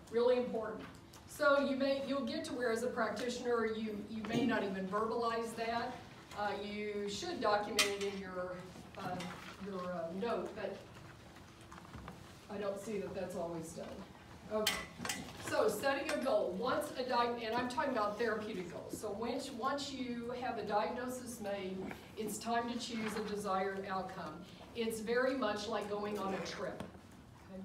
Really important. So you'll get to where as a practitioner you may not even verbalize that. You should document it in your note, but I don't see that that's always done. Okay, so setting a goal. And I'm talking about therapeutic goals. So once you have a diagnosis made, it's time to choose a desired outcome. It's very much like going on a trip. Okay?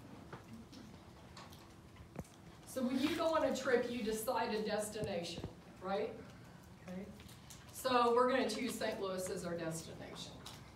So when you go on a trip, you decide a destination, right? Okay. So we're going to choose St. Louis as our destination.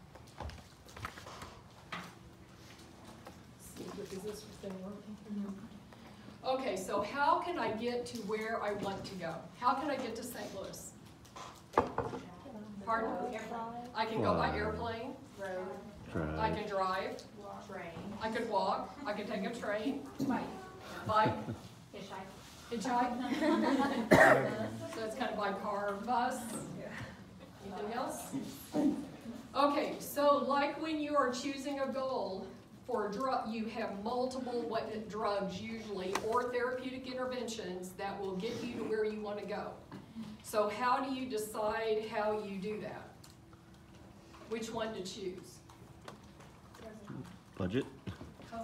Is this thing working? Mm-hmm. Okay, so how can I get to where I want to go? How can I get to St. Louis? Pardon? I can go by airplane. Road. I can drive. Train. I could walk. I could take a train. Bike. Hitchhike. So it's kind of by car, bus. Anything else? Okay, so like when you are choosing a goal for a drug, you have multiple drugs usually, or therapeutic interventions that will get you to where you want to go. So how do you decide how you do that? Which one to choose? Budget. Oh.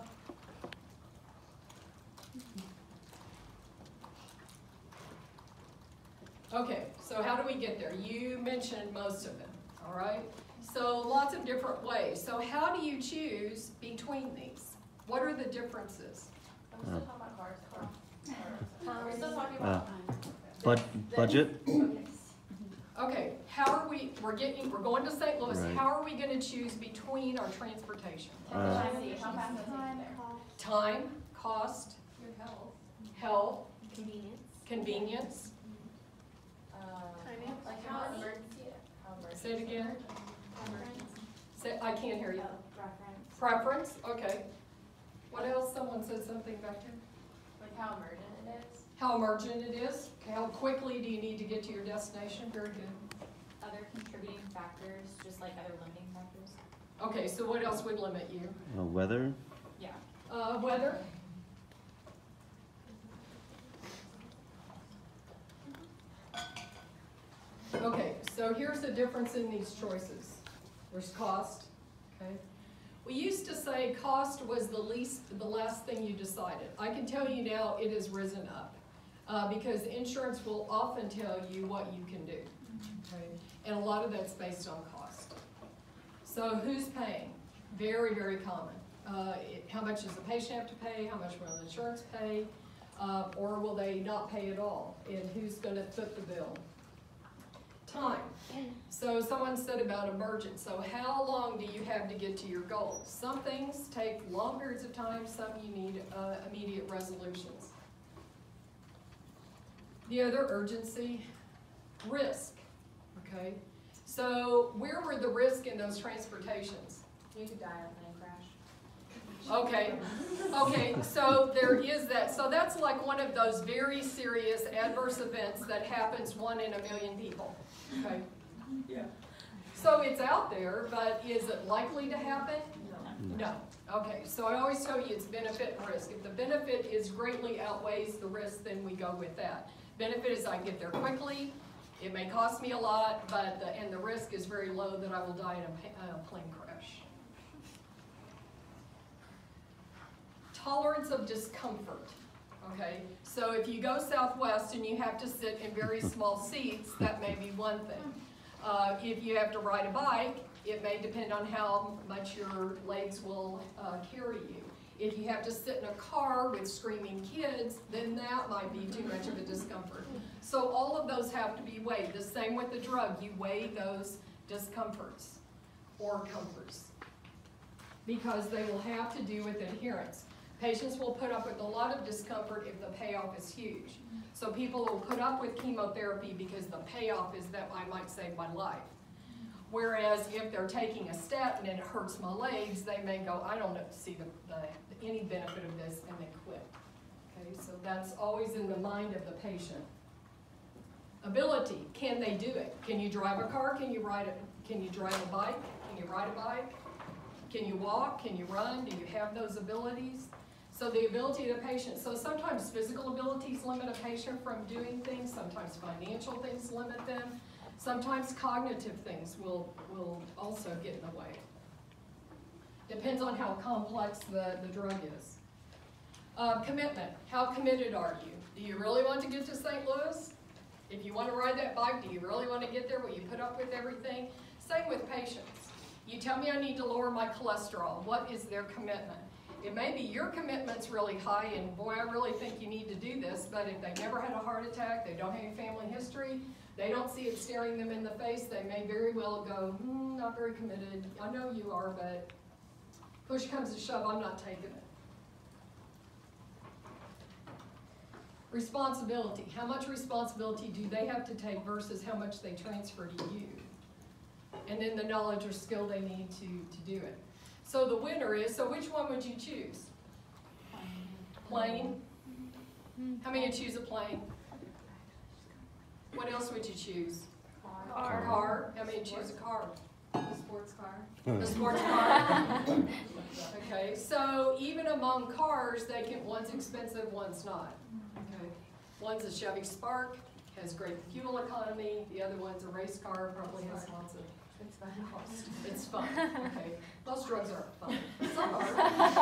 Okay, so how do we get there? You mentioned most of it, all right? So lots of different ways. So how do you choose between these? What are the differences? We're still talking about cars. We're still talking about Budget. Okay, how are we're going to St. Louis, Right. How are we going to choose between our transportation? Time, cost, health, convenience. Like how emergency. Say it again. I can't hear you. Preference. Preference, okay. What else? Someone said something back there. Like how emergent it is. How emergent it is. Okay, how quickly do you need to get to your destination? Very good. Other contributing factors, just like other limiting factors. Okay, so what else would limit you? Weather. Yeah. Weather. Okay, so here's the difference in these choices. There's cost, okay? We used to say cost was the last thing you decided. I can tell you now it has risen up because insurance will often tell you what you can do, okay? And a lot of that's based on cost. So who's paying? Very, very common. How much does the patient have to pay? How much will the insurance pay? Or will they not pay at all? And who's going to foot the bill? Time. So someone said about emergent. So how long do you have to get to your goal? Some things take long periods of time, some you need immediate resolutions. The other urgency, risk, okay? So where were the risk in those transportations? You could die in a plane crash. Okay, so there is that. So that's like one of those very serious adverse events that happens 1 in a million people. Okay. Yeah. So it's out there, but is it likely to happen? No. Okay, so I always tell you it's benefit and risk. If the benefit is greatly outweighs the risk, then we go with that. Benefit is I get there quickly. It may cost me a lot, but the risk is very low that I will die in a plane crash. Tolerance of discomfort. Okay, so if you go Southwest and you have to sit in very small seats, that may be one thing. If you have to ride a bike, it may depend on how much your legs will carry you. If you have to sit in a car with screaming kids, then that might be too much of a discomfort. So all of those have to be weighed. The same with the drug. You weigh those discomforts or comforts because they will have to do with adherence. Patients will put up with a lot of discomfort if the payoff is huge. So people will put up with chemotherapy because the payoff is that I might save my life. Whereas if they're taking a statin and it hurts my legs, they may go, I don't see any benefit of this, and they quit. Okay, so that's always in the mind of the patient. Ability, can they do it? Can you drive a car? Can you drive a bike? Can you ride a bike? Can you walk? Can you run? Do you have those abilities? So the ability of the patient, so sometimes physical abilities limit a patient from doing things, sometimes financial things limit them, sometimes cognitive things will also get in the way. Depends on how complex the drug is. Commitment, how committed are you? Do you really want to get to St. Louis? If you want to ride that bike, do you really want to get there? Will you put up with everything? Same with patients. You tell me I need to lower my cholesterol. What is their commitment? It may be your commitment's really high and boy, I really think you need to do this, but if they never had a heart attack, they don't have any family history, they don't see it staring them in the face, they may very well go, not very committed. I know you are, but push comes to shove, I'm not taking it. Responsibility. How much responsibility do they have to take versus how much they transfer to you? And then the knowledge or skill they need to do it. So the winner is, so which one would you choose? Plane? How many would choose a plane? What else would you choose? Car. How many would choose a car? The sports car. The sports car? Okay, so even among cars, one's expensive, one's not. Okay, one's a Chevy Spark, has great fuel economy. The other one's a race car, probably has lots of cost. It's fun. Okay, most drugs aren't fun. Some are.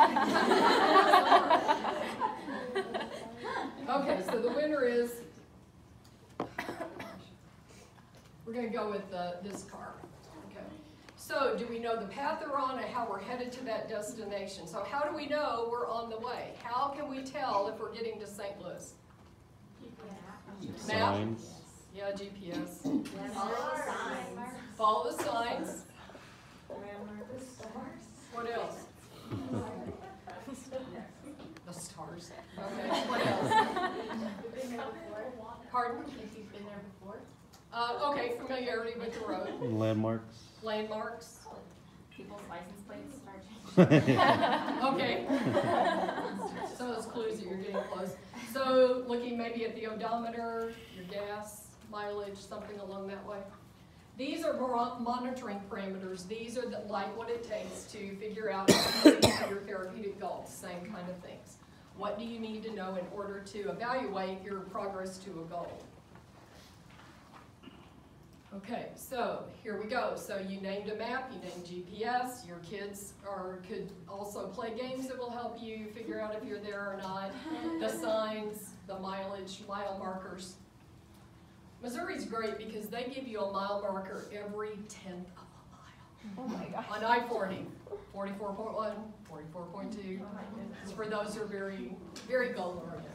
Okay, so the winner is. We're going to go with this car. Okay. So, do we know the path they're on and how we're headed to that destination? So, how do we know we're on the way? How can we tell if we're getting to St. Louis? Map? Signs. Yeah, GPS. Follow the signs. Follow the signs. What else? The stars. Okay. What else? Pardon? If you've been there before. Okay, familiarity with the road. Landmarks. Landmarks. People's license plates start changing. Okay. Some of those clues that you're getting close. So looking maybe at the odometer, your gas, mileage, something along that way. These are monitoring parameters. These are like what it takes to figure out your therapeutic goals, same kind of things. What do you need to know in order to evaluate your progress to a goal? Okay, so here we go. So you named a map, you named GPS. Your kids could also play games that will help you figure out if you're there or not. The signs, the mileage, mile markers. Missouri's great because they give you a mile marker every 10th of a mile. Oh my gosh. On I-40, 44.1, 44.2. It's for those who are very, very goal-oriented.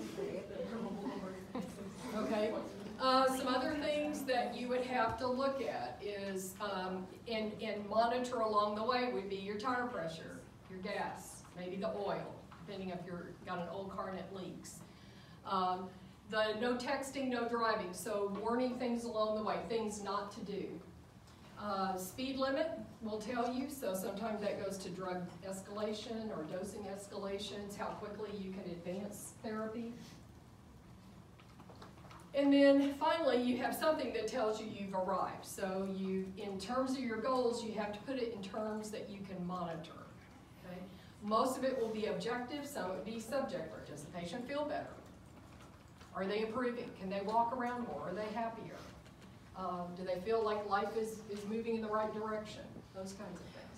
Okay. Some other things that you would have to look at is, and monitor along the way would be your tire pressure, your gas, maybe the oil, depending if you've got an old car and it leaks. The no texting, no driving, so warning things along the way, things not to do. Speed limit will tell you, so sometimes that goes to drug escalation or dosing escalations, how quickly you can advance therapy. And then finally, you have something that tells you you've arrived. So in terms of your goals, you have to put it in terms that you can monitor. Okay? Most of it will be objective, some will be subjective. Does the patient feel better? Are they improving? Can they walk around more? Are they happier? Do they feel like life is moving in the right direction? Those kinds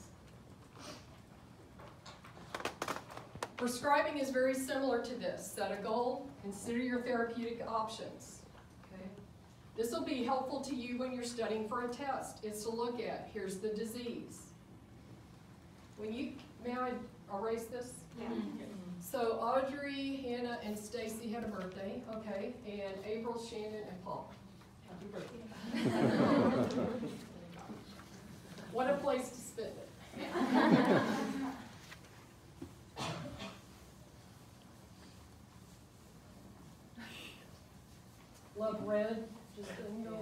of things. Prescribing is very similar to this. Set a goal, consider your therapeutic options. Okay? This will be helpful to you when you're studying for a test. It's to look at, here's the disease. May I erase this? Yeah. So Audrey, Hannah, and Stacy had a birthday, okay, and April, Shannon, and Paul. Happy birthday. What a place to spend it. Love red, just didn't go.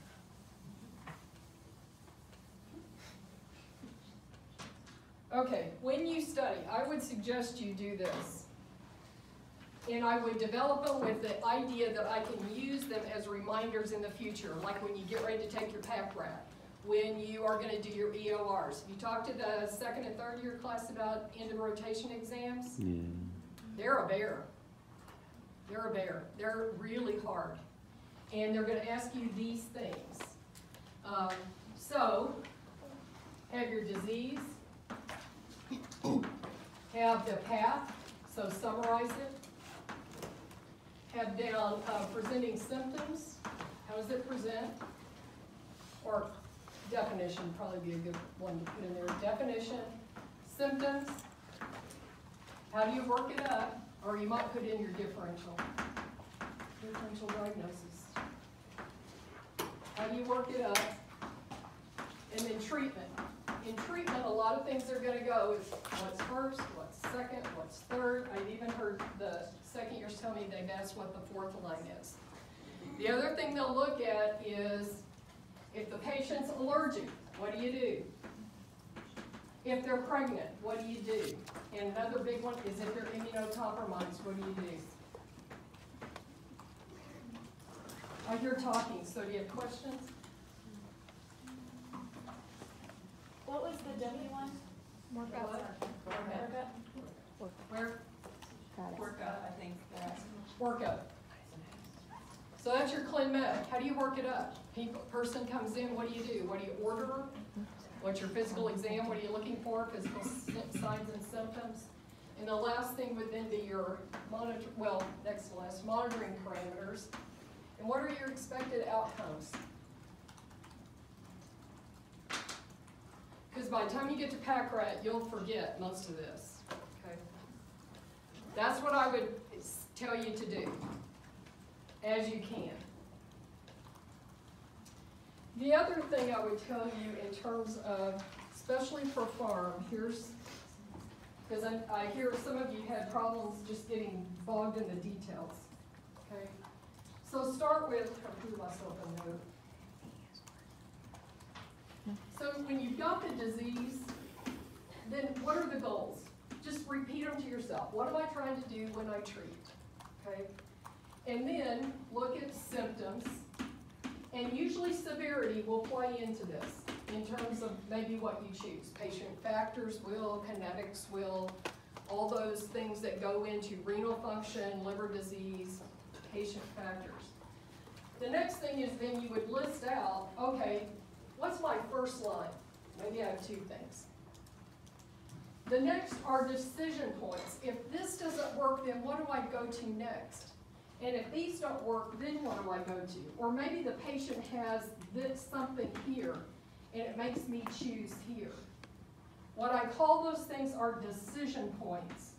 Okay, when you study, I would suggest you do this. And I would develop them with the idea that I can use them as reminders in the future, like when you get ready to take your PAC rat, when you are going to do your EORs. You talked to the second and third year class about end of rotation exams? Yeah. they're a bear. They're a bear. They're really hard. And they're gonna ask you these things. So, have your disease, have the path, so summarize it. Have down presenting symptoms, how does it present? Or definition, probably be a good one to put in there. Definition, symptoms, how do you work it up? Or you might put in your differential diagnosis. How do you work it up? And then treatment. In treatment, a lot of things are gonna go is what's first, what's second, what's third. I've even heard the second years tell me they've asked what the fourth line is. The other thing they'll look at is if the patient's allergic, what do you do? If they're pregnant, what do you do? And another big one is if they're immunocompromised, what do you do? I hear talking, so do you have questions? What was the W one? Workup. Where? Workup, I think they're asking. Workup. So that's your Clin Med. How do you work it up? Person comes in, what do you do? What do you order? What's your physical exam? What are you looking for? Physical signs and symptoms. And the last thing would then be your next to last, monitoring parameters. And what are your expected outcomes? Because by the time you get to PACRAT, you'll forget most of this, okay? That's what I would tell you to do, as you can. The other thing I would tell you in terms of, especially for farm, because I hear some of you had problems just getting bogged in the details, okay? So start with, I threw myself a note. So when you've got the disease, then what are the goals? Just repeat them to yourself. What am I trying to do when I treat? Okay? And then look at symptoms. And usually severity will play into this in terms of maybe what you choose. Patient factors will, kinetics will, all those things that go into renal function, liver disease, patient factors. The next thing is then you would list out, okay, what's my first line? Maybe I have two things. The next are decision points. If this doesn't work, then what do I go to next? And if these don't work, then what do I go to? Or maybe the patient has this something here, and it makes me choose here. What I call those things are decision points.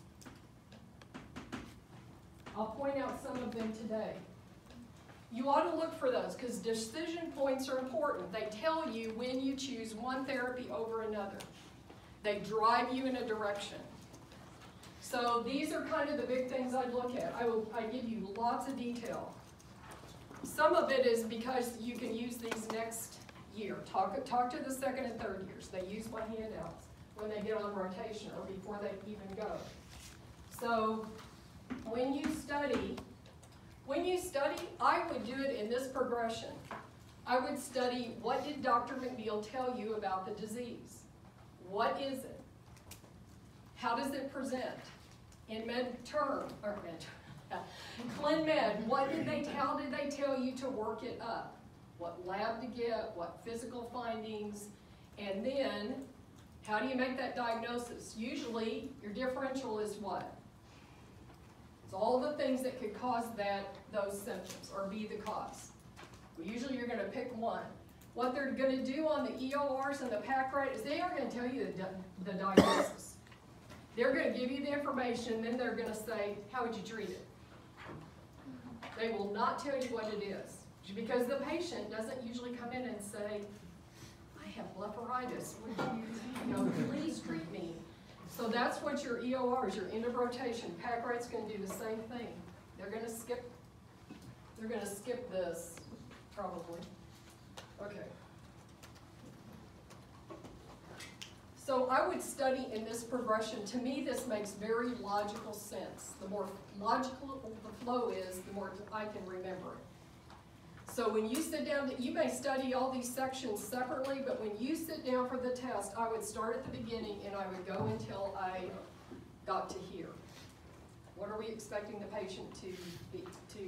I'll point out some of them today. You ought to look for those because decision points are important. They tell you when you choose one therapy over another. They drive you in a direction. So these are kind of the big things I'd look at. I give you lots of detail. Some of it is because you can use these next year. Talk to the second and third years. They use my handouts when they get on rotation or before they even go. So when you study, I would do it in this progression. I would study what did Dr. McNeil tell you about the disease? What is it? How does it present? In Clin Med, how did they tell you to work it up? What lab to get, what physical findings, and then how do you make that diagnosis? Usually your differential is what? It's all the things that could cause those symptoms or be the cause. Well, usually you're going to pick one. What they're going to do on the EORs and the PACRAT is they are going to tell you the diagnosis. They're going to give you the information, then they're going to say, how would you treat it? They will not tell you what it is. Because the patient doesn't usually come in and say, I have blepharitis. Please treat me. So that's what your EORs, your end of rotation. PACRAT's going to do the same thing. They're going to skip this, probably. Okay. So I would study in this progression. To me, this makes very logical sense. The more logical the flow is, the more I can remember it. So when you sit down, you may study all these sections separately, but when you sit down for the test, I would start at the beginning and I would go until I got to here. What are we expecting the patient to be,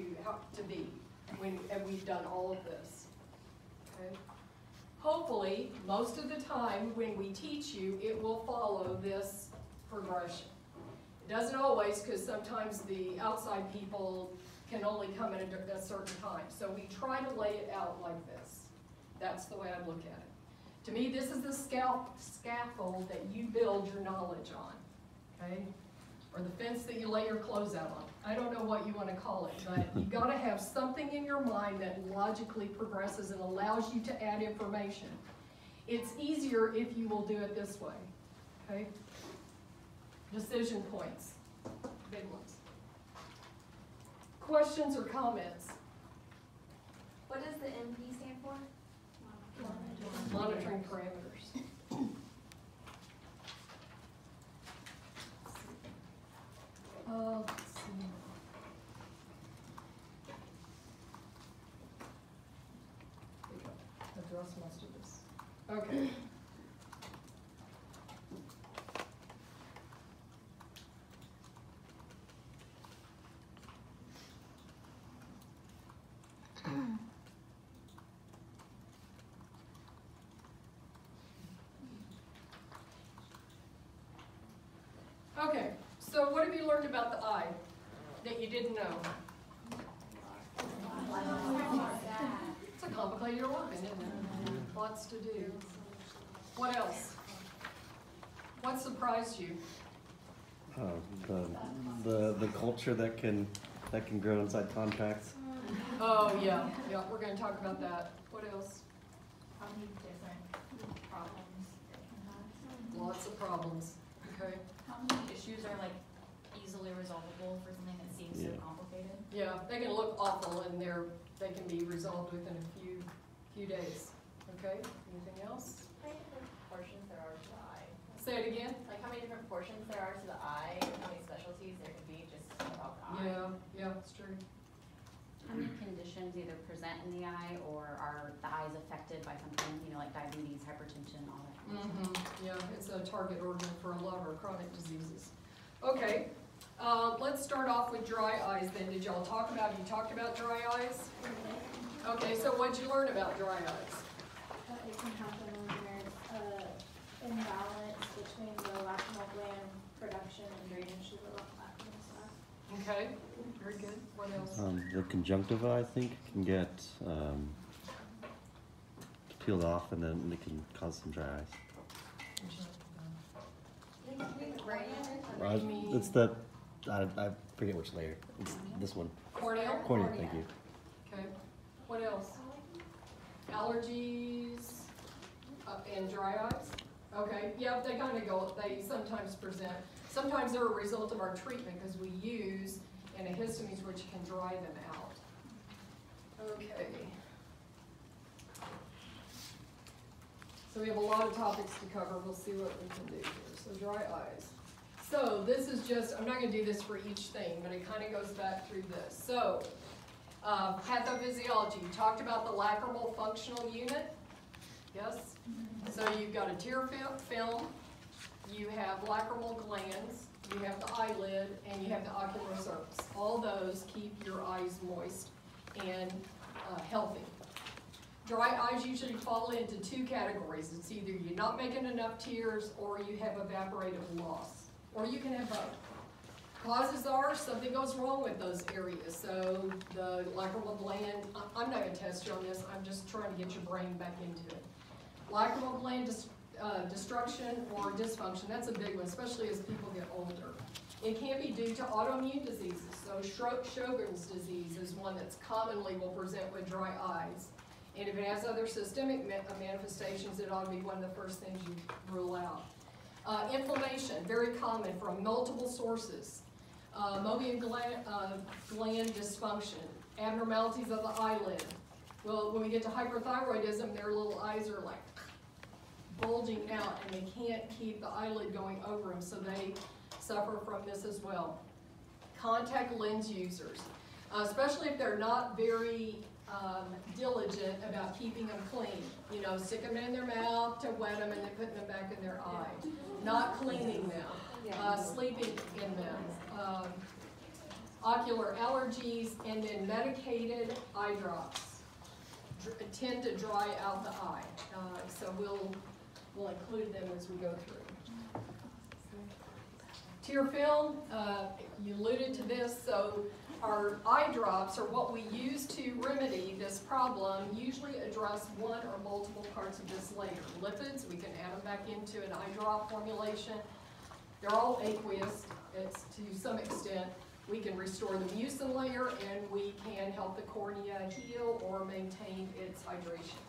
and we've done all of this, okay? Hopefully, most of the time when we teach you, it will follow this progression. It doesn't always, because sometimes the outside people can only come in at a certain time. So we try to lay it out like this. That's the way I look at it. To me, this is the scaffold that you build your knowledge on, okay? Or the fence that you lay your clothes out on. I don't know what you want to call it, but you gotta have something in your mind that logically progresses and allows you to add information. It's easier if you will do it this way, okay? Decision points, big ones. Questions or comments? What does the MP stand for? Monitoring parameters. Let's see. There you go. Address most of this. Okay. Okay, so what have you learned about the eye that you didn't know? It's a complicated organ, isn't it? Lots to do. What else? What surprised you? The culture that can grow inside contracts. Oh, yeah, we're gonna talk about that. What else? How many different problems it can have? Lots of problems, okay? How many issues are like easily resolvable for something that seems so Yeah. complicated? Yeah, they can look awful and they can be resolved within a few days, okay? Anything else? How many different portions there are to the eye? Say it again? Like how many different portions there are to the eye, and how many specialties there could be just about the eye? Yeah, it's true. How many conditions either present in the eye or are the eyes affected by something, like diabetes, hypertension, all that kind of stuff? Yeah, it's a target organ for a lot of our chronic diseases. Okay, let's start off with dry eyes then. Did y'all talk about, you talked about dry eyes? Okay, so what'd you learn about dry eyes? That it can happen when there's imbalance between the lacrimal gland production and drainage to the lacrimal stuff. Okay, very good. What else? The conjunctiva, I think, can get peeled off, and then it can cause some dry eyes. It's the I forget which layer. It's this one. Corneal? Corneal. Thank you. Okay, what else? Allergies and dry eyes? Okay, yeah, they kind of go, they sometimes present. Sometimes they're a result of our treatment because we use antihistamines which can dry them out. Okay. So we have a lot of topics to cover. We'll see what we can do here. So dry eyes. So this is just, I'm not going to do this for each thing, but it kind of goes back through this. So pathophysiology, you talked about the lacrimal functional unit. Yes? So you've got a tear film, you have lacrimal glands, you have the eyelid, and you have the ocular surface. All those keep your eyes moist and healthy. Dry eyes usually fall into two categories. It's either you're not making enough tears or you have evaporative loss, or you can have both. Causes are something goes wrong with those areas. So the lacrimal gland, I'm not going to test you on this, I'm just trying to get your brain back into it. Lacrimal gland destruction or dysfunction, that's a big one, especially as people get older. It can be due to autoimmune diseases. So Sjogren's disease is one that's commonly will present with dry eyes. And if it has other systemic manifestations, it ought to be one of the first things you rule out. Inflammation, very common from multiple sources. Mobius gland dysfunction, abnormalities of the eyelid. Well, when we get to hyperthyroidism, their little eyes are like bulging out and they can't keep the eyelid going over them, so they suffer from this as well. Contact lens users, especially if they're not very diligent about keeping them clean. You know, stick them in their mouth to wet them and then putting them back in their eye. Not cleaning them, sleeping in them. ocular allergies, and then medicated eye drops tend to dry out the eye. So we'll include them as we go through. Tear film, you alluded to this, so our eye drops are what we use to remedy this problem, usually address one or multiple parts of this layer. Lipids, we can add them back into an eye drop formulation. They're all aqueous, it's to some extent. We can restore the mucin layer and we can help the cornea heal or maintain its hydration.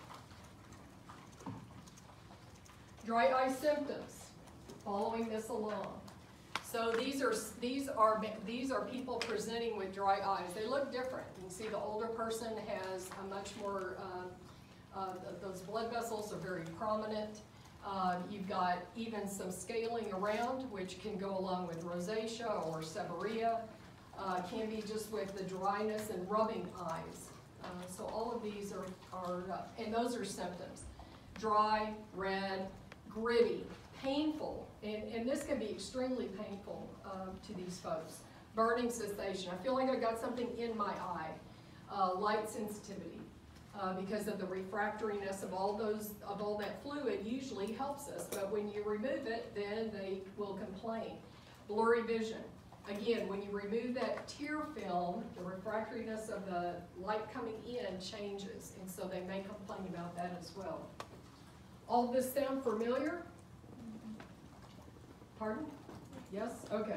Dry eye symptoms, following this along. So these are people presenting with dry eyes. They look different. You can see the older person has a much more, those blood vessels are very prominent. You've got even some scaling around, which can go along with rosacea or seborrhea. Can be just with the dryness and rubbing eyes. So all of these are and those are symptoms. Dry, red, gritty, painful, and this can be extremely painful to these folks. Burning sensation, I feel like I got something in my eye. Light sensitivity, because of the refractoriness of all that fluid usually helps us, but when you remove it, then they will complain. Blurry vision. Again, when you remove that tear film, the refractoriness of the light coming in changes, and so they may complain about that as well. All this sound familiar? Pardon? Yes? Okay.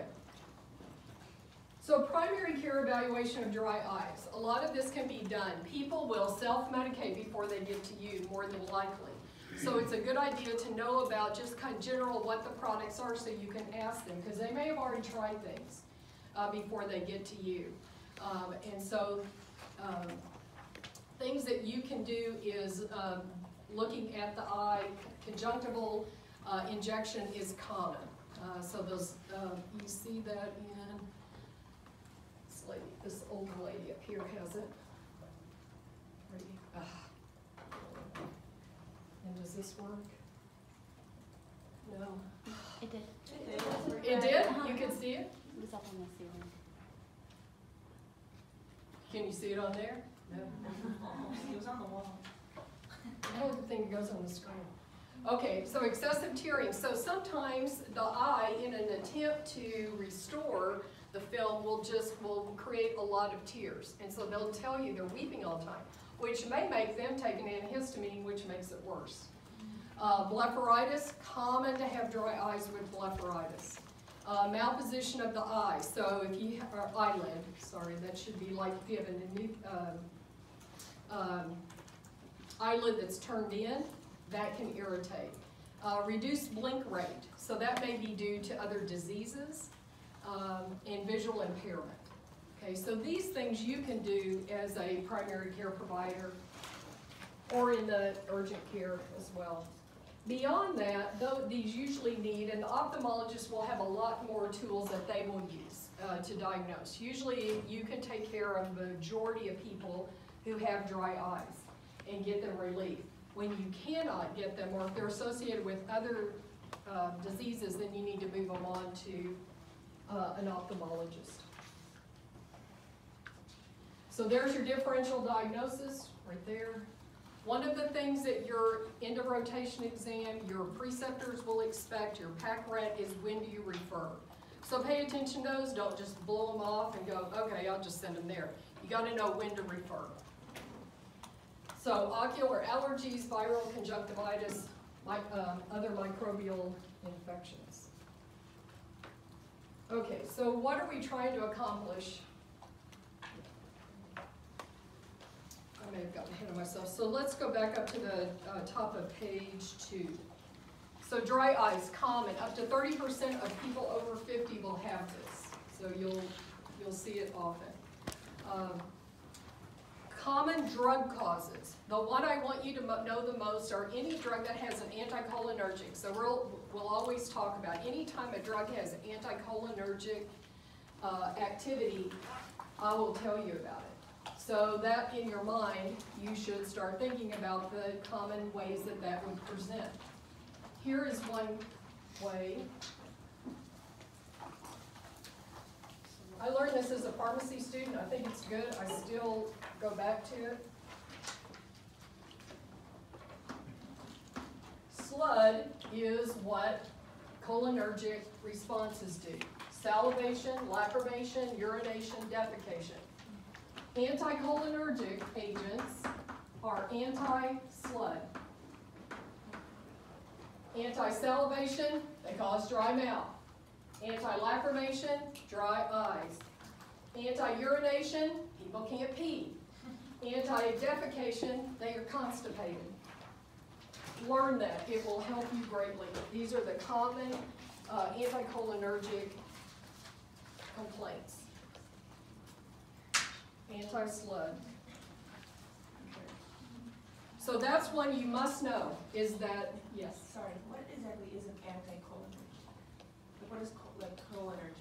So primary care evaluation of dry eyes. A lot of this can be done. People will self-medicate before they get to you, more than likely. So it's a good idea to know about just kind of general what the products are so you can ask them, because they may have already tried things before they get to you. Things that you can do is looking at the eye. Conjunctival injection is common. So those, you see that in, this old lady up here has it. And does this work? No. It did. It did? You can see it? It was up on the ceiling. Can you see it on there? No. It was on the wall. Oh, the thing goes on the screen. Okay, so excessive tearing. So sometimes the eye, in an attempt to restore the film, will create a lot of tears. And so they'll tell you they're weeping all the time, which may make them take an antihistamine, which makes it worse. Blepharitis, common to have dry eyes with blepharitis. Malposition of the eye. So if you have eyelid, sorry, that should be like if you have a new eyelid that's turned in, that can irritate. Reduced blink rate. So that may be due to other diseases and visual impairment. Okay, so these things you can do as a primary care provider or in the urgent care as well. Beyond that, though, these usually need, and the ophthalmologist will have a lot more tools that they will use to diagnose. Usually you can take care of the majority of people who have dry eyes and get them relief. When you cannot get them, or if they're associated with other diseases, then you need to move them on to an ophthalmologist. So there's your differential diagnosis right there. One of the things that your end of rotation exam, your preceptors will expect, your PAC rent, is when do you refer. So pay attention to those, don't just blow them off and go, okay, I'll just send them there. You gotta know when to refer. So ocular allergies, viral conjunctivitis, other microbial infections. Okay, so what are we trying to accomplish? I may have gotten ahead of myself. So let's go back up to the top of page 2. So dry eyes, common. Up to 30% of people over 50 will have this. So you'll see it often. Common drug causes. The one I want you to know the most are any drug that has an anticholinergic. So we'll always talk about any time a drug has anticholinergic activity, I will tell you about it. So that in your mind, you should start thinking about the common ways that that would present. Here is one way. I learned this as a pharmacy student, I think it's good, I still go back to it. SLUD is what cholinergic responses do. Salivation, lacrimation, urination, defecation. Anticholinergic agents are anti-SLUD. Anti-salivation, they cause dry mouth. Anti-lacrimation, dry eyes. Anti-urination, people can't pee. Anti-defecation, they are constipated. Learn that, it will help you greatly. These are the common anticholinergic complaints. Anti-SLUD. So that's one you must know, is that, yes? Sorry, what exactly is an anticholinergic? Like, what is cholinergic?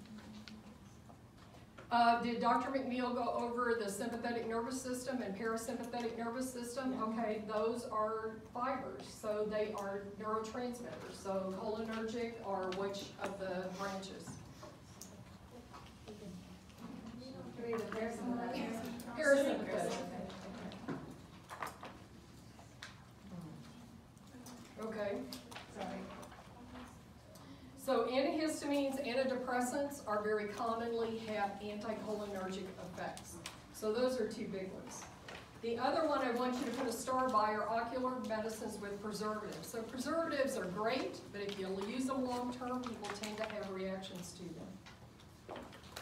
Did Dr. McNeil go over the sympathetic nervous system and parasympathetic nervous system? Yeah. Okay, those are fibers, so they are neurotransmitters. So cholinergic are which of the branches? Parasympathetic. Okay. Sorry. So antihistamines, antidepressants are very commonly have anticholinergic effects. So those are two big ones. The other one I want you to put a star by are ocular medicines with preservatives. So preservatives are great, but if you use them long term, people tend to have reactions to them.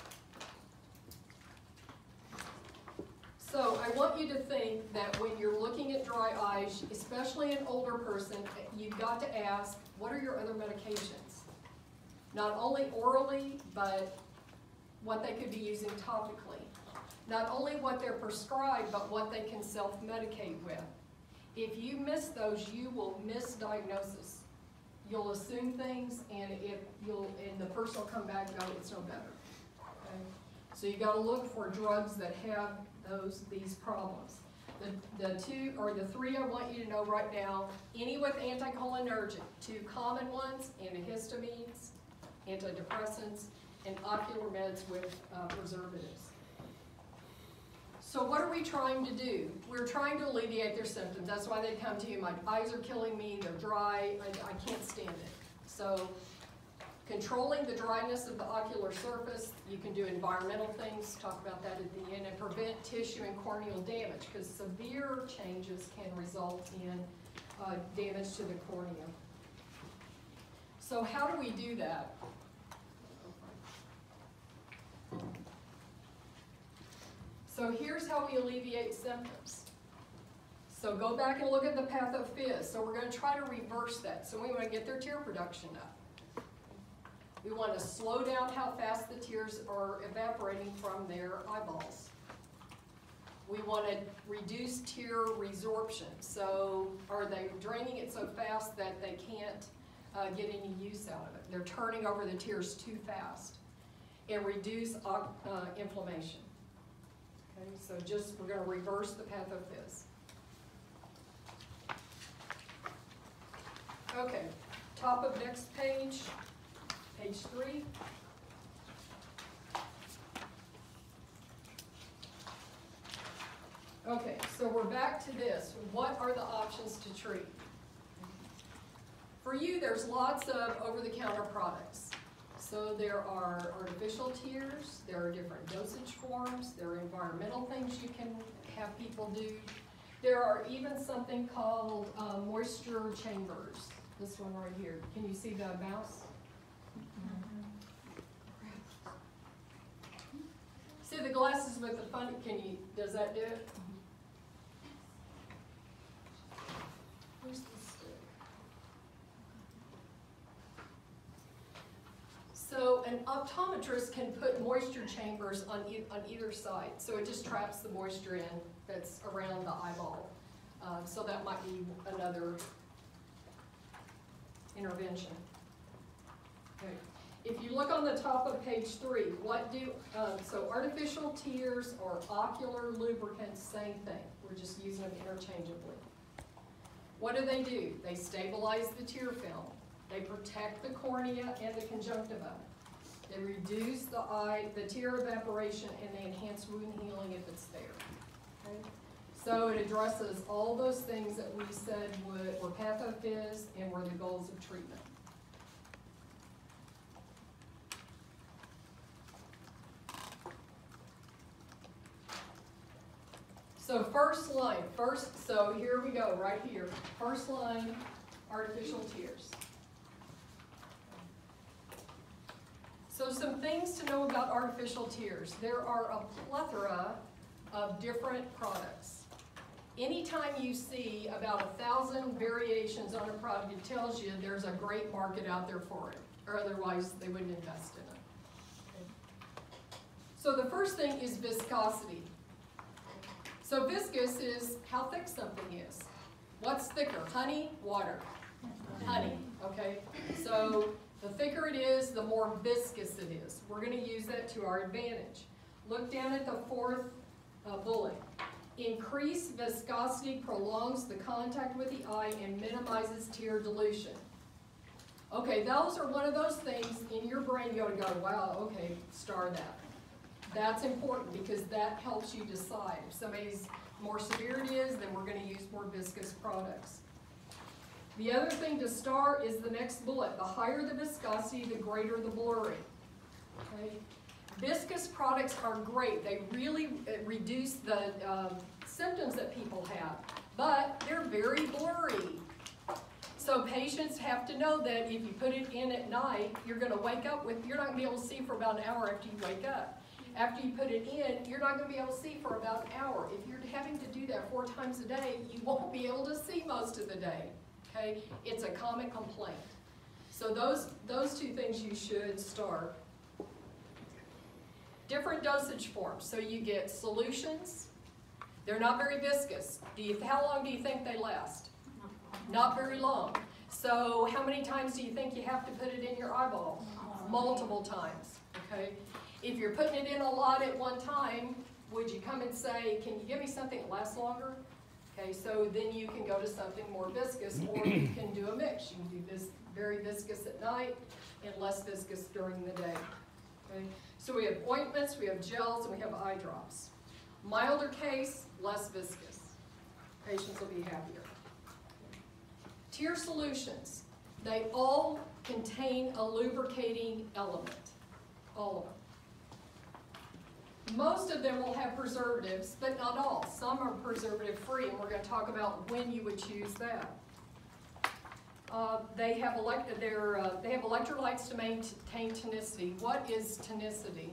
So I want you to think that when you're looking at dry eyes, especially an older person, you've got to ask, what are your other medications? Not only orally, but what they could be using topically. Not only what they're prescribed, but what they can self-medicate with. If you miss those, you will misdiagnose. You'll assume things, and the person will come back and go, it's no better. Okay? So you got to look for drugs that have these problems. The three I want you to know right now, any with anticholinergic, two common ones, antihistamines, antidepressants, and ocular meds with preservatives. So what are we trying to do? We're trying to alleviate their symptoms. That's why they come to you. My eyes are killing me, they're dry, I can't stand it. So controlling the dryness of the ocular surface, you can do environmental things, talk about that at the end, and prevent tissue and corneal damage, because severe changes can result in damage to the cornea. So how do we do that? So here's how we alleviate symptoms. So go back and look at the pathophys. So we're going to try to reverse that. So we want to get their tear production up. We want to slow down how fast the tears are evaporating from their eyeballs. We want to reduce tear resorption. So are they draining it so fast that they can't get any use out of it? They're turning over the tears too fast. And reduce inflammation. Okay, so we're going to reverse the pathophys. Okay, top of next page, page 3. Okay, so we're back to this. What are the options to treat? For you, there's lots of over-the-counter products. So there are artificial tears, there are different dosage forms, there are environmental things you can have people do. There are even something called moisture chambers. This one right here. Can you see the mouse? See the glasses with the funny, does that do it? Where's the stick? So an optometrist can put moisture chambers on either side. So it just traps the moisture in that's around the eyeball. So that might be another intervention. Okay. If you look on the top of page 3, so artificial tears or ocular lubricants, same thing. We're just using them interchangeably. What do? They stabilize the tear film. They protect the cornea and the conjunctiva. They reduce the tear evaporation, and they enhance wound healing if it's there. Okay? So it addresses all those things that we said were pathophys and were the goals of treatment. So first line, so here we go, right here. First line, artificial tears. So some things to know about artificial tears. There are a plethora of different products. Anytime you see about 1,000 variations on a product, it tells you there's a great market out there for it, or otherwise they wouldn't invest in it. Okay. So the first thing is viscosity. So viscous is how thick something is. What's thicker, honey, water? Honey, okay? So the thicker it is, the more viscous it is. We're gonna use that to our advantage. Look down at the fourth bullet. Increased viscosity prolongs the contact with the eye and minimizes tear dilution. Okay, those are one of those things in your brain you ought to go, wow, okay, star that. That's important because that helps you decide. If somebody's more severe it is, then we're going to use more viscous products. The other thing to star is the next bullet. The higher the viscosity, the greater the blurring. Okay? Viscous products are great. They really reduce the symptoms that people have, but they're very blurry. So patients have to know that if you put it in at night, you're going to wake up with, you're not going to be able to see for about an hour after you wake up. After you put it in, you're not going to be able to see for about an hour. If you're having to do that 4 times a day, you won't be able to see most of the day. Okay? It's a common complaint. So those two things you should start. Different dosage forms. So you get solutions. They're not very viscous. How long do you think they last? Not very long. So how many times do you think you have to put it in your eyeball? Multiple times. Okay? If you're putting it in a lot at one time, would you come and say, can you give me something that lasts longer? Okay, so then you can go to something more viscous, or you can do a mix. You can do this very viscous at night and less viscous during the day. Okay, so we have ointments, we have gels, and we have eye drops. Milder case, less viscous. Patients will be happier. Tear solutions. They all contain a lubricating element. All of them. Most of them will have preservatives, but not all. Some are preservative-free, and we're going to talk about when you would choose that. They have electrolytes to maintain tonicity. What is tonicity?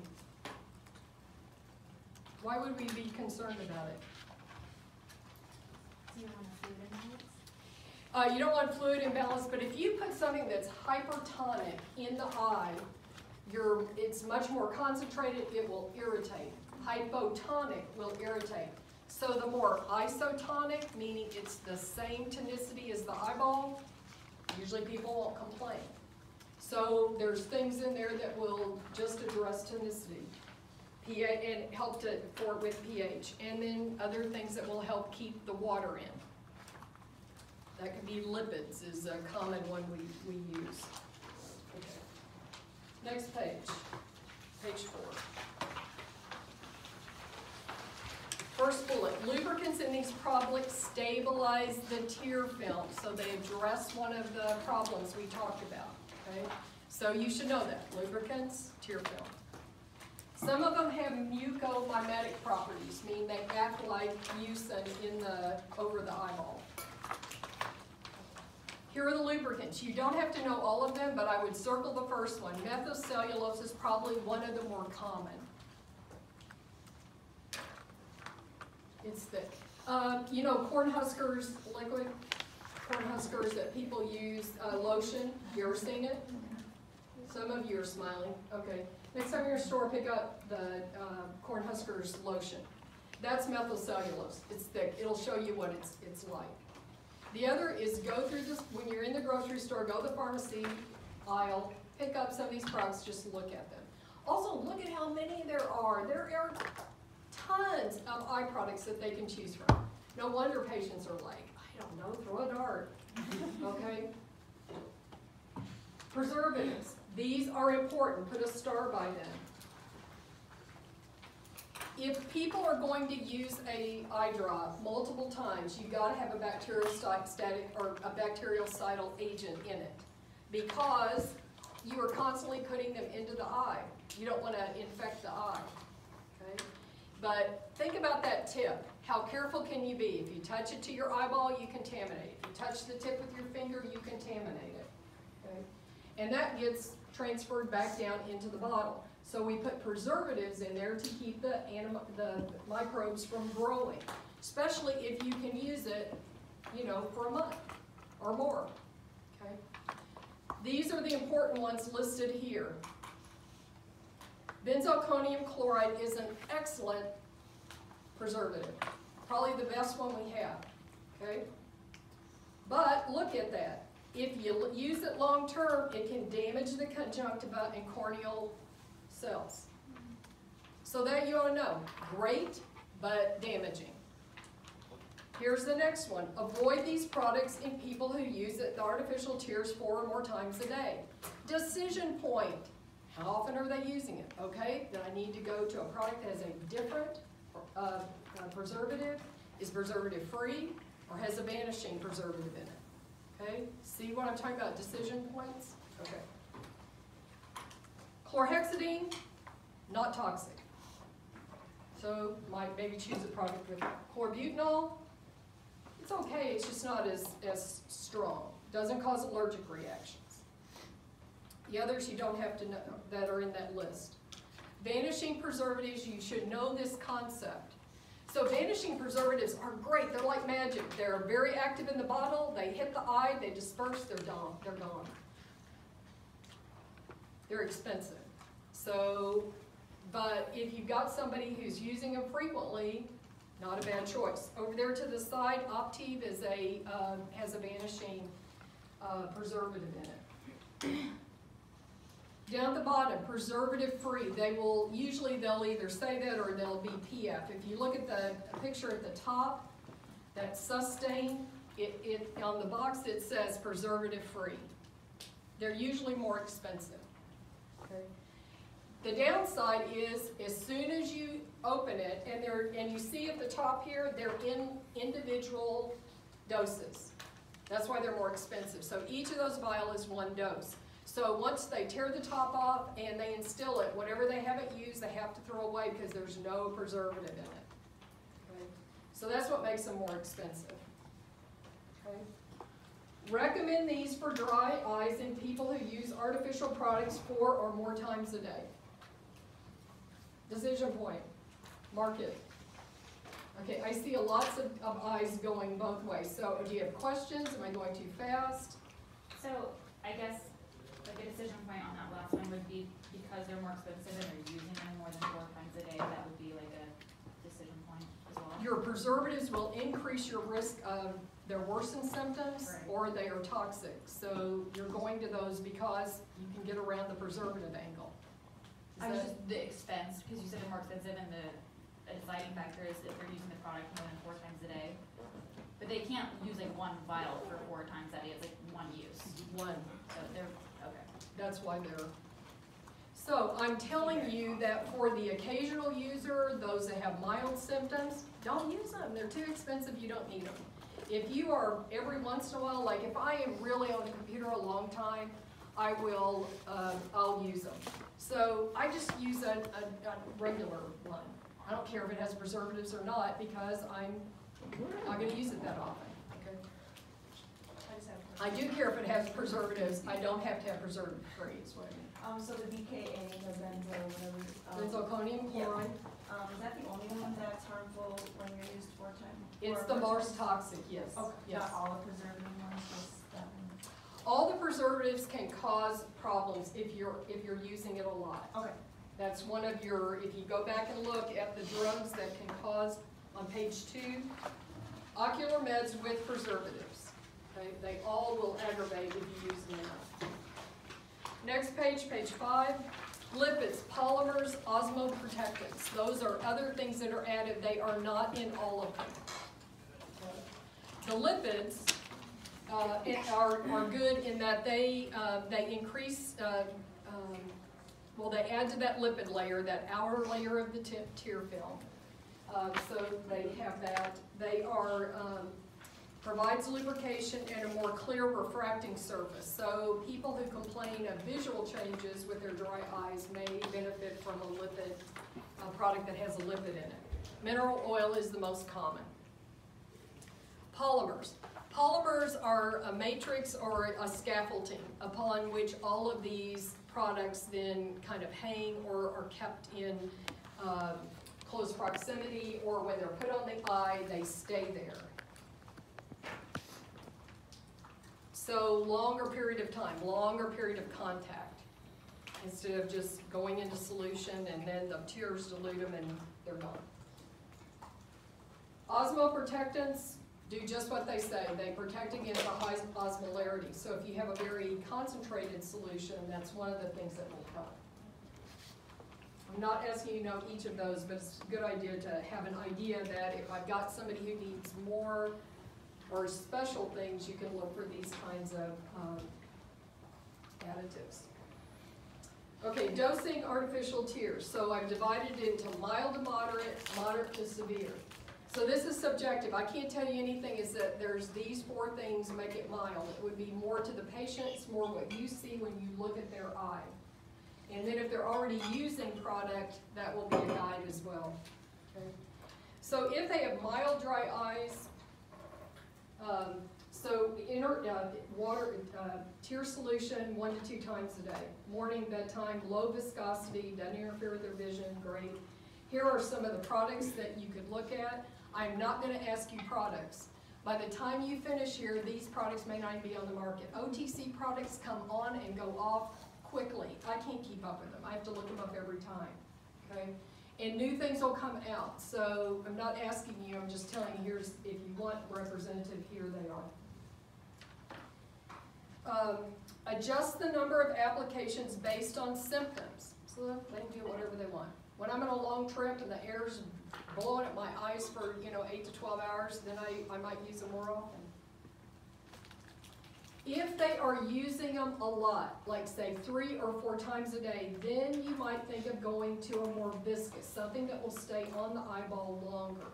Why would we be concerned about it? Do you want a fluid imbalance? You don't want fluid imbalance, but if you put something that's hypertonic in the eye, it's much more concentrated, it will irritate. Hypotonic will irritate. So the more isotonic, meaning it's the same tonicity as the eyeball, usually people won't complain. So there's things in there that will just address tonicity and help with pH. And then other things that will help keep the water in. That could be lipids is a common one we use. Next page, page 4. First bullet, lubricants in these products stabilize the tear film, so they address one of the problems we talked about, okay? So you should know that, lubricants, tear film. Some of them have mucomimetic properties, meaning they act like mucin over the eyeball. Here are the lubricants. You don't have to know all of them, but I would circle the first one. Methylcellulose is probably one of the more common. It's thick. You know Cornhuskers liquid? Cornhuskers that people use, lotion. You ever seen it? Some of you are smiling. Okay. Next time you're in a store, pick up the Cornhuskers lotion. That's methylcellulose. It's thick. It'll show you what it's like. The other is go through this, when you're in the grocery store, go to the pharmacy aisle, pick up some of these products, just look at them. Also, look at how many there are. There are tons of eye products that they can choose from. No wonder patients are like, I don't know, throw a dart, okay? Preservatives. These are important, put a star by them. If people are going to use a eye drop multiple times, you've got to have a bactericidal or a bactericidal agent in it, because you are constantly putting them into the eye. You don't want to infect the eye. Okay? But think about that tip. How careful can you be? If you touch it to your eyeball, you contaminate it. If you touch the tip with your finger, you contaminate it. Okay? And that gets transferred back down into the bottle. So we put preservatives in there to keep the microbes from growing, especially if you can use it, you know, for a month or more. Okay? These are the important ones listed here. Benzalkonium chloride is an excellent preservative, probably the best one we have. Okay? But look at that. If you use it long term, it can damage the conjunctiva and corneal cells. So that you ought to know. Great, but damaging. Here's the next one. Avoid these products in people who use the artificial tears 4 or more times a day. Decision point. How often are they using it? Okay, then I need to go to a product that has a different preservative, is preservative free, or has a vanishing preservative in it. Okay, see what I'm talking about, decision points? Okay. Chlorhexidine, not toxic. So might maybe choose a product with chlorbutanol. It's okay, it's just not as strong. Doesn't cause allergic reactions. The others you don't have to know that are in that list. Vanishing preservatives, you should know this concept. So vanishing preservatives are great, they're like magic. They're very active in the bottle, they hit the eye, they disperse, they're gone. They're expensive. So, but if you've got somebody who's using them frequently, not a bad choice. Over there to the side, Optive is has a vanishing preservative in it. Down at the bottom, preservative free. They'll either say that or they'll be PF. If you look at the picture at the top, that Sustain, on the box it says preservative free. They're usually more expensive. Okay. The downside is, as soon as you open it, and you see at the top here, they're in individual doses. That's why they're more expensive. So each of those vials is 1 dose. So once they tear the top off and they instill it, whatever they haven't used, they have to throw away because there's no preservative in it. Okay? So that's what makes them more expensive. Okay? Recommend these for dry eyes in people who use artificial products 4 or more times a day. Decision point. Mark it. Okay, I see lots of eyes going both ways. So do you have questions? Am I going too fast? So I guess like a decision point on that last one would be because they're more expensive and they're using them more than 4 times a day, that would be like a decision point as well. Your preservatives will increase your risk of their worsened symptoms, Right. or they are toxic. So you're going to those because you can get around the preservative angle. I was just the expense, because you said they're more expensive, and the deciding factor is if they're using the product more than 4 times a day. But they can't use like 1 vial for 4 times a day, it's like 1 use. One. So they're, okay. That's why they're. So I'm telling you that for the occasional user, those that have mild symptoms, don't use them. They're too expensive, you don't need them. If you are every once in a while, like if I am really on the computer a long time, I'll use them. So I just use a regular one. I don't care if it has preservatives or not because I'm not going to use it that often. Okay. I do care if it has preservatives. I don't have to have preservative free is what I mean. So the BKA, the benzo, whatever. Benzalkonium chloride. Is that the only one that's harmful when you're used 4 times? It's Or the more most times? toxic, yes. Okay, Yes. not all the preservative ones, just that one. All the preservatives can cause problems if you're using it a lot. Okay. That's one of your, if you go back and look at the drugs that can cause, on page 2, ocular meds with preservatives. They all will aggravate if you use them enough. Next page, page 5, lipids, polymers, osmoprotectants. Those are other things that are added. They are not in all of them. The lipids are good in that they increase well, they add to that lipid layer, that outer layer of the tear film. So they have that. They are, provides lubrication and a more clear refracting surface. So people who complain of visual changes with their dry eyes may benefit from a product that has a lipid in it. Mineral oil is the most common. Polymers. Polymers are a matrix or a scaffolding upon which all of these products then kind of hang or are kept in close proximity, or when they're put on the eye, they stay there. So longer period of time, longer period of contact, instead of just going into solution and then the tears dilute them and they're gone. Osmoprotectants do just what they say. They protect against the high osmolarity. So if you have a very concentrated solution, that's one of the things that will help. I'm not asking you to know each of those, but it's a good idea to have an idea that if I've got somebody who needs more or special things, you can look for these kinds of additives. Okay, dosing artificial tears. So I've divided it into mild to moderate, moderate to severe. So this is subjective. I can't tell you anything is that there's these 4 things make it mild. It would be more to the patient, it's more what you see when you look at their eye. And then if they're already using product, that will be a guide as well. Okay. So if they have mild dry eyes, tear solution 1 to 2 times a day. Morning, bedtime, low viscosity, doesn't interfere with their vision, great. Here are some of the products that you could look at. I'm not going to ask you products. By the time you finish here, these products may not even be on the market. OTC products come on and go off quickly. I can't keep up with them. I have to look them up every time, okay? And new things will come out. So I'm not asking you, I'm just telling you, here's, if you want representative, here they are. Adjust the number of applications based on symptoms. So they can do whatever they want. When I'm on a long trip and the air's blowing at my eyes for 8 to 12 hours, then I might use them more often. If they are using them a lot, like say 3 or 4 times a day, then you might think of going to a more viscous, something that will stay on the eyeball longer.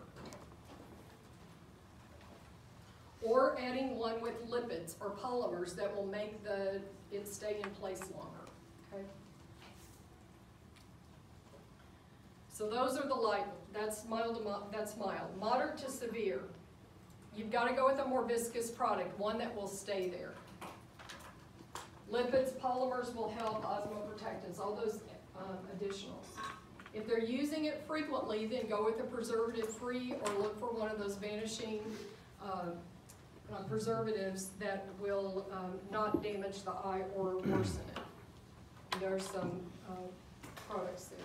Or adding one with lipids or polymers that will make it stay in place longer, okay? So those are the light, that's mild. Moderate to severe. You've got to go with a more viscous product, one that will stay there. Lipids, polymers will help, osmoprotectants, all those additionals. If they're using it frequently, then go with a preservative-free or look for one of those vanishing preservatives that will not damage the eye or worsen it. There are some products there.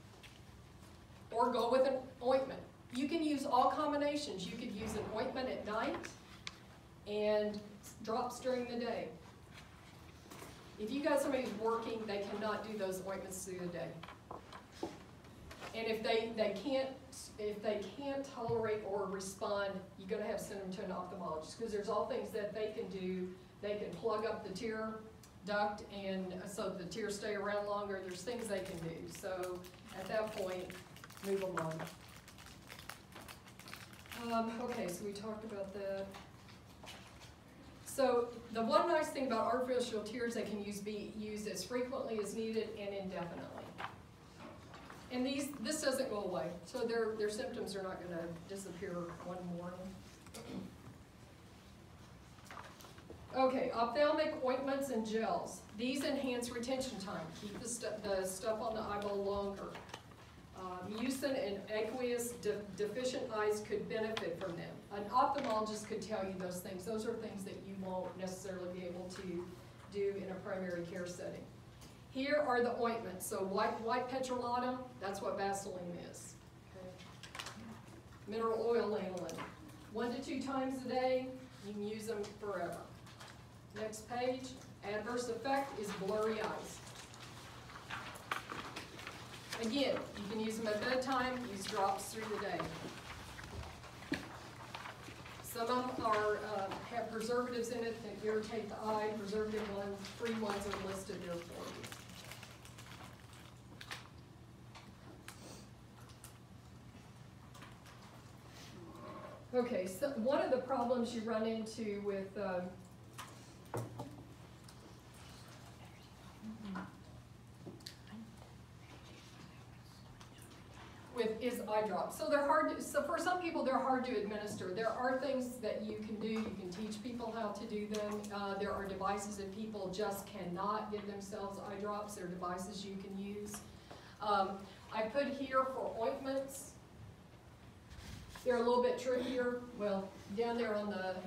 Or go with an ointment. You can use all combinations. You could use an ointment at night and drops during the day. If you got somebody who's working, they cannot do those ointments through the day. And if they can't tolerate or respond, you're going to have to send them to an ophthalmologist, because there's all things that they can do. They can plug up the tear duct and so the tears stay around longer. There's things they can do. So at that point, move them on. Okay, so we talked about that. So the one nice thing about artificial tears, they can be used as frequently as needed and indefinitely. And this doesn't go away, so their symptoms are not going to disappear one morning. Okay, ophthalmic ointments and gels. These enhance retention time, keep the stuff on the eyeball longer. Mucin and aqueous deficient eyes could benefit from them. An ophthalmologist could tell you those things. Those are things that you won't necessarily be able to do in a primary care setting. Here are the ointments. So white petrolatum, that's what Vaseline is. Okay. Mineral oil lanolin. 1 to 2 times a day, you can use them forever. Next page, adverse effect is blurry eyes. Again, you can use them at bedtime, use drops through the day. Some of them have preservatives in it that irritate the eye. Preservative ones, free ones are listed there for you. Okay, so one of the problems you run into with, is eye drops. So they're hard, so for some people, they're hard to administer. There are things that you can do. You can teach people how to do them. There are devices that people just cannot give themselves eye drops. There are devices you can use. I put here for ointments. They're a little bit trickier. Well, down there on the,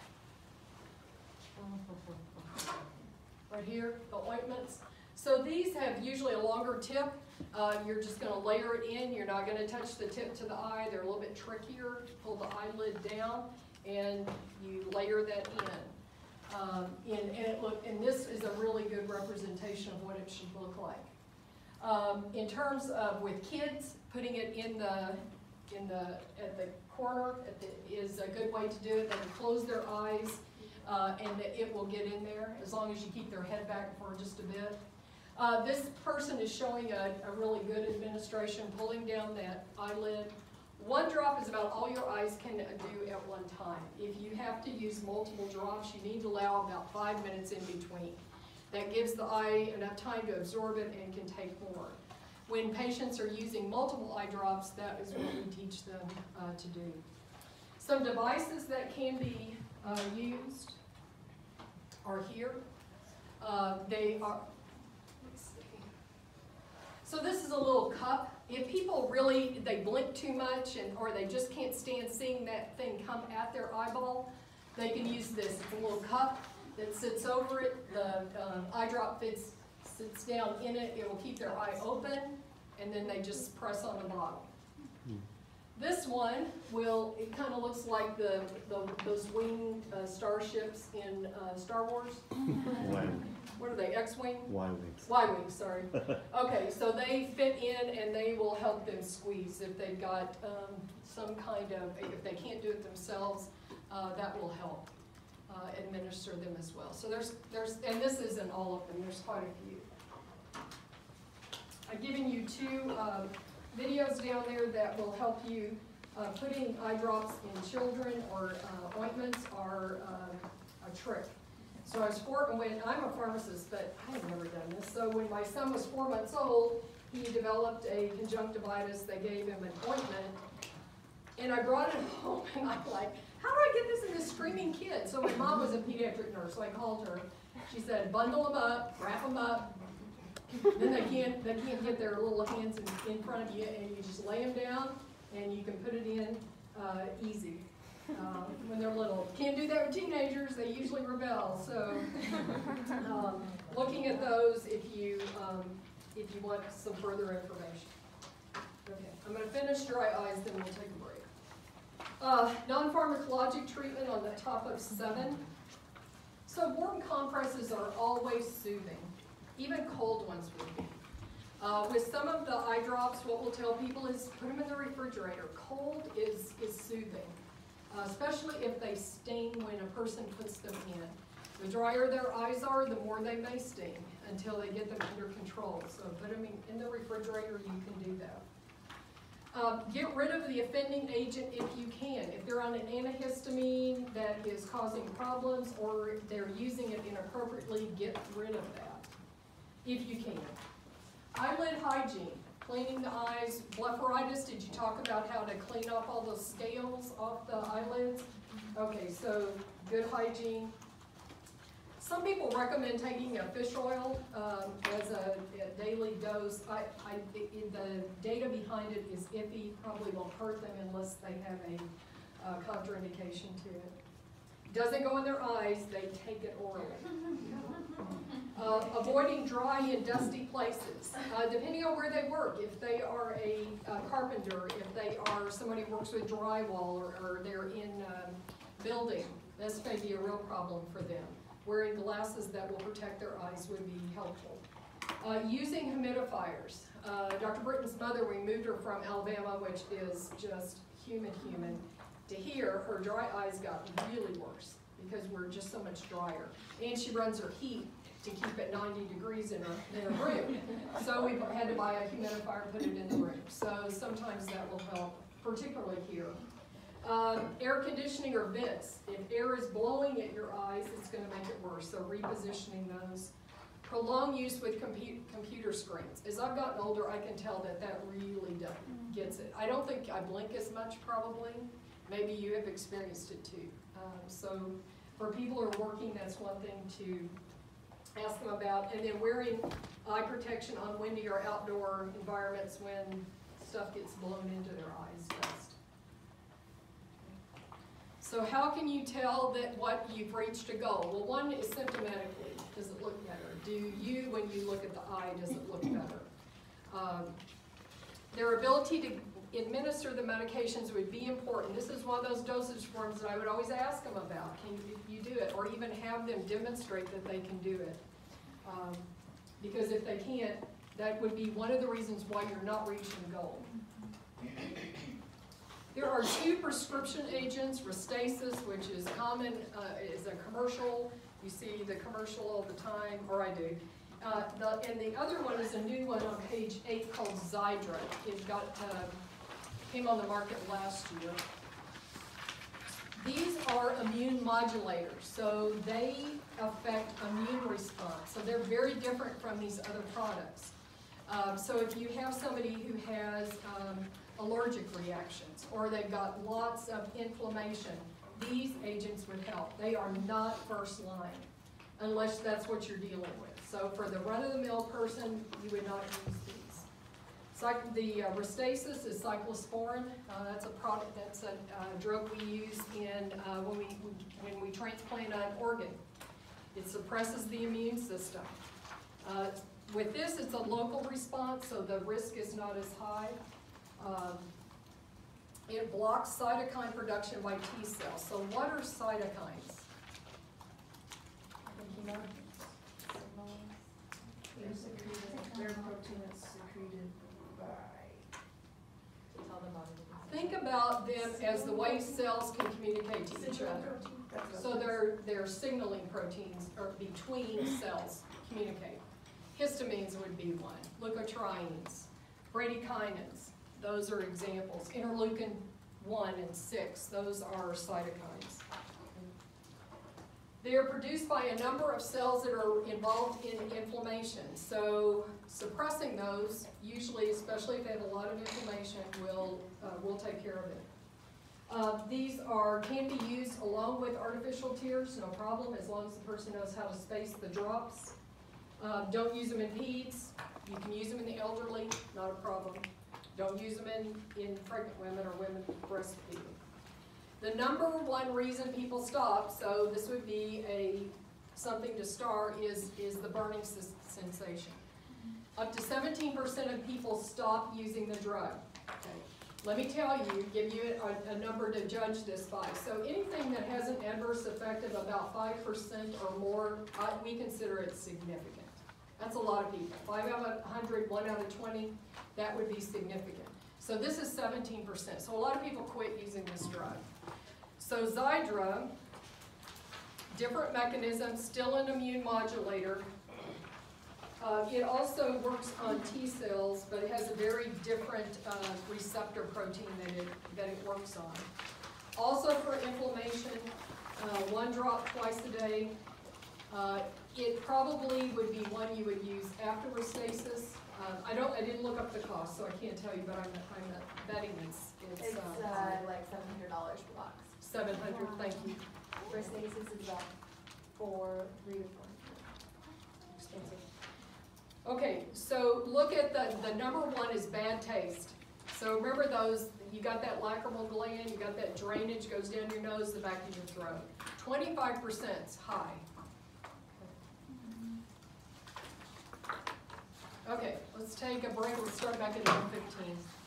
right here, the ointments. So these have usually a longer tip. You're just gonna layer it in. You're not gonna touch the tip to the eye. They're a little bit trickier. Pull the eyelid down and you layer that in. And this is a really good representation of what it should look like. In terms of with kids, putting it at the corner is a good way to do it. They can close their eyes and it will get in there as long as you keep their head back for just a bit. This person is showing a really good administration, pulling down that eyelid. One drop is about all your eyes can do at one time. If you have to use multiple drops, you need to allow about 5 minutes in between. That gives the eye enough time to absorb it and can take more. When patients are using multiple eye drops, that is what we teach them to do. Some devices that can be used are here. They are, let's see. So this is a little cup. If people really, they blink too much or they just can't stand seeing that thing come at their eyeball, they can use this. It's a little cup that sits over it. The eye drop sits down in it. It will keep their eye open, and then they just press on the bottle. This one it kind of looks like those winged starships in Star Wars. What are they, X-Wing? Y-wings. Y-wings, sorry. Okay, so they fit in and they will help them squeeze if they've got some kind of, if they can't do it themselves, that will help administer them as well. So and this isn't all of them, there's quite a few. I've given you 2 videos down there that will help you. Putting eye drops in children or ointments are a trick. So I'm a pharmacist, but I have never done this. So when my son was 4 months old, he developed a conjunctivitis. They gave him an ointment, and I brought it home, and I'm like, how do I get this in this screaming kid? So my mom was a pediatric nurse, so I called her. She said, bundle them up, wrap them up. Then they can't get their little hands in front of you, and you just lay them down, and you can put it in easy. When they're little. Can't do that with teenagers, they usually rebel. So looking at those if you want some further information. Okay, I'm going to finish dry eyes, then we'll take a break. Non-pharmacologic treatment on the top of 7. So warm compresses are always soothing. Even cold ones would be. With some of the eye drops, what we'll tell people is put them in the refrigerator. Cold is soothing. Especially if they sting when a person puts them in. The drier their eyes are, the more they may sting until they get them under control. So put them in the refrigerator, you can do that. Get rid of the offending agent if you can. If they're on an antihistamine that is causing problems or they're using it inappropriately, get rid of that if you can. Eyelid hygiene. Cleaning the eyes, blepharitis, did you talk about how to clean off all those scales off the eyelids? Okay, so good hygiene. Some people recommend taking a fish oil as a daily dose. The data behind it is iffy, probably won't hurt them unless they have a contraindication to it. Doesn't go in their eyes, they take it orally. Avoiding dry and dusty places, depending on where they work. If they are a carpenter, if they are somebody who works with drywall or they're in building, this may be a real problem for them. Wearing glasses that will protect their eyes would be helpful. Using humidifiers. Dr. Britton's mother, we moved her from Alabama, which is just humid, to here, her dry eyes got really worse because we're just so much drier. And she runs her heat to keep it 90 degrees in her room. So we had to buy a humidifier and put it in the room. So sometimes that will help, particularly here. Air conditioning or vents. If air is blowing at your eyes, it's gonna make it worse, so repositioning those. Prolonged use with computer screens. As I've gotten older, I can tell that that really gets it. I don't think I blink as much probably. Maybe you have experienced it too. So for people who are working, that's one thing to ask them about. And then wearing eye protection on windy or outdoor environments when stuff gets blown into their eyes dust. So how can you tell that what you've reached a goal? Well, one is symptomatically, does it look better? Do you, when you look at the eye, does it look better? Their ability to administer the medications would be important. This is one of those dosage forms that I would always ask them about. Can you do it? Or even have them demonstrate that they can do it. Because if they can't, that would be one of the reasons why you're not reaching the goal. There are 2 prescription agents, Restasis, which is common, is a commercial. You see the commercial all the time, or I do. And the other one is a new one on page 8 called Xiidra. It came on the market last year. These are immune modulators, so they affect immune response. So they're very different from these other products. So if you have somebody who has allergic reactions, or they've got lots of inflammation, these agents would help. They are not first line, unless that's what you're dealing with. So for the run-of-the-mill person, you would not use these. The Restasis is cyclosporin. That's a product, that's a drug we use in when we transplant an organ. It suppresses the immune system. With this, it's a local response, so the risk is not as high. It blocks cytokine production by T cells. So what are cytokines? Their protein is secreted Think about them as the way cells can communicate to each other. So they're signaling proteins, or between cells communicate. Histamines would be one. Leukotrienes, bradykinins, those are examples. Interleukin 1 and 6, those are cytokines. They are produced by a number of cells that are involved in inflammation. So suppressing those, usually, especially if they have a lot of inflammation, will take care of it. These can be used along with artificial tears, no problem, as long as the person knows how to space the drops. Don't use them in peds. You can use them in the elderly, not a problem. Don't use them in pregnant women or women breastfeeding. The number one reason people stop, so this would be something to start, is the burning sensation. Up to 17% of people stop using the drug. Okay. Let me give you a number to judge this by. So anything that has an adverse effect of about 5% or more, we consider it significant. That's a lot of people. 5 out of 100, 1 out of 20, that would be significant. So this is 17%. So a lot of people quit using this drug. So Xiidra, different mechanism, still an immune modulator. It also works on T cells, but it has a very different receptor protein that it works on. Also for inflammation, 1 drop twice a day. It probably would be one you would use after Restasis. I didn't look up the cost, so I can't tell you, but I'm betting it's It's like $700 per box. 700. Thank you. Restasis is about $300 to $400. Expensive. Okay, so look at the number 1 is bad taste. So remember those, you got that lacrimal gland, you got that drainage, goes down your nose, the back of your throat. 25% is high. Okay, let's take a break. We'll start back at 1:15.